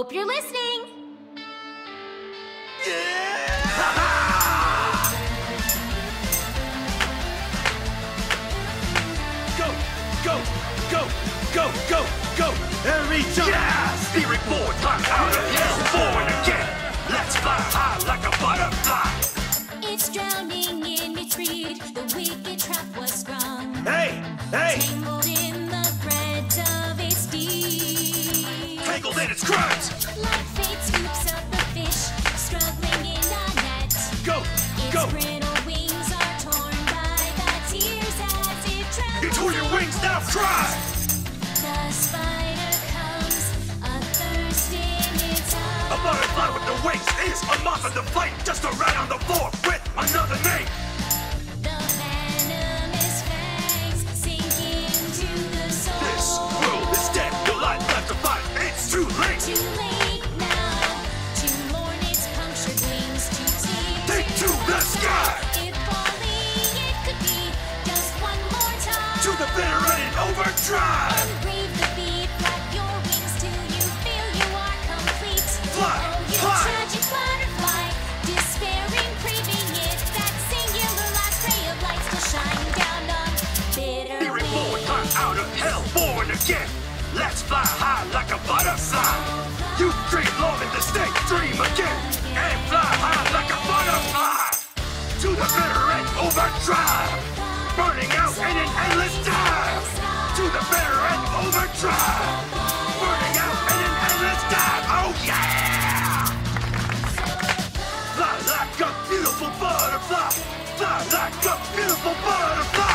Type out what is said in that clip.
Hope you're listening. Go, go, go, go, go, go! Every time! Yeah! Spirit born, I'm out of hell, born again! Let's fly high like a butterfly! It's drowning in its reed, the wicked trap was sprung. Hey, hey! Tangled in the threads of its deed. Tangled in its crimes! Like fate scoops up the fish, struggling in a net. Go, Its go! brittle wings are torn by the tears as it travels. Into your wings now, cry! The spider comes, athirst in its eyes. A butterfly with the wings is a moth in the fight, just a rat on the floor with another name. The venomous fangs sink into the soul. This world is dead, no life left to fight. It's too late. Too late now to mourn its punctured wings, to Take to the sky. If only it could be just one more time. To the bitter end in overdrive. And breathe the beat, flap your wings till you feel you are complete. Fly, Oh, you fly. tragic butterfly, despairing, craving it, that singular last ray of light still shine down on bitter Spirit born, I'm out of hell, born again. Let's fly high like a butterfly. You dream long in the state, dream again. And fly high like a butterfly. To the bitter end, overdrive. Burning out in an endless dive. To the bitter end, overdrive. Burning out in an endless dive. Oh yeah! Fly like a beautiful butterfly. Fly like a beautiful butterfly.